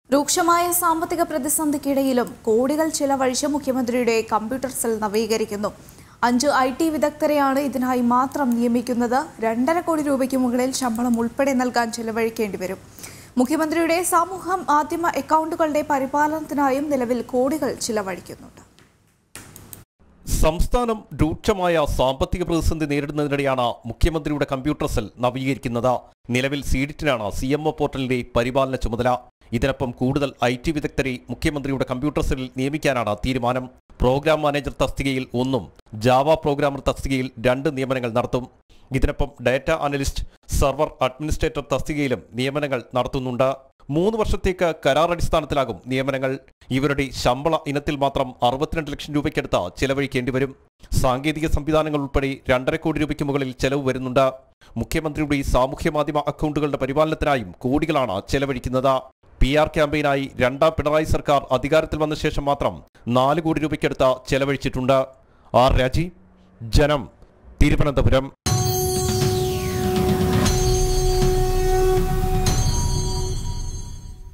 രൂക്ഷമായ സാമ്പത്തിക പ്രതിസന്ധിക്കിടയിലും കോടികൾ ചിലവഴിച്ച് മുഖ്യമന്ത്രിയുടെ കമ്പ്യൂട്ടർ സെൽ നവീകരിക്കുന്നു. 5 IT വിദഗ്ധരെയാണ് ഇതിനായി മാത്രം നിയമിക്കുന്നത്. 2.5 കോടി രൂപയ്ക്ക് മുകളിൽ ശമ്പളം ഉൾപ്പെടെ നൽകാൻ ചിലവഴിക്കേണ്ടി വരും. മുഖ്യമന്ത്രിയുടെ സമൂഹ മാധ്യമ അക്കൗണ്ടുകളുടെ പരിപാലനത്തിനായും നിലവിൽ കോടികൾ ചിലവഴിക്കുന്നുണ്ട്. സംസ്ഥാനം രൂക്ഷമായ സാമ്പത്തിക പ്രതിസന്ധി നേരിടുന്നതിനിടെയാണ് മുഖ്യമന്ത്രിയുടെ കമ്പ്യൂട്ടർ സെൽ നവീകരിക്കുന്നത്. നിലവിൽ സീഡിറ്റിനാണ് CMO പോർട്ടലിന്റെ പരിപാലന ചുമതല. ഇതിനൊപ്പം കൂടുതൽ IT വിദഗ്ധരെ മുഖ്യമന്ത്രിയുടെ കമ്പ്യൂട്ടർ സെല്ലിൽ നിയമിക്കാനാണ് തീരുമാനം. പ്രോഗ്രാം മാനേജർ തസ്തികയിൽ 1, ജാവ പ്രോഗ്രാമർ തസ്തികയിൽ 2 നിയമനങ്ങൾ നടത്തും. ഇതിനൊപ്പം ഡാറ്റ അനലിസ്റ്റ്, സർവർ അഡ്മിനിസ്ട്രേറ്റർ തസ്തികയിലും നിയമനങ്ങൾ നടത്തുന്നുണ്ട്. 3 വർഷത്തേക്ക് കരാർ അടിസ്ഥാനത്തിലാകും നിയമനങ്ങൾ. ഇവരുടെ ശമ്പള ഇനത്തിൽ മാത്രം 62 ലക്ഷം രൂപയ്ക്കടുത്ത് ചെലവഴിക്കേണ്ടി വരും. സാങ്കേതിക സംവിധാനങ്ങൾ ഉൾപ്പെടെ 2.5 കോടി രൂപയ്ക്ക് മുകളിൽ ചെലവ് വരുന്നുണ്ട്. മുഖ്യമന്ത്രിയുടെ സാമൂഹ്യ മാധ്യമ അക്കൗണ്ടുകളുടെ പരിപാലനത്തിനായും കോടികളാണ് ചെലവഴിക്കുന്നത്. PR ക്യാമ്പയിനായി 2ാം പിണറായി സർക്കാർ അധികാരത്തിൽ വന്ന ശേഷം മാത്രം 4 കോടി രൂപയ്ക്കടുത്ത് ചെലവഴിച്ചിട്ടുണ്ട്. R. രാജി, ജനം, തിരുവനന്തപുരം.